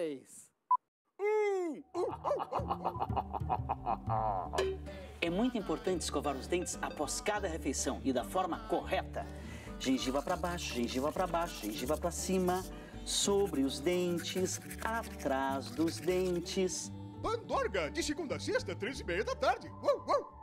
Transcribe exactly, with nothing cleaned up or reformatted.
três. Um. É muito importante escovar os dentes após cada refeição e da forma correta. Gengiva para baixo, gengiva para baixo, gengiva para cima, sobre os dentes, atrás dos dentes. Pandorga, de segunda a sexta, três e meia da tarde. Uou, uou.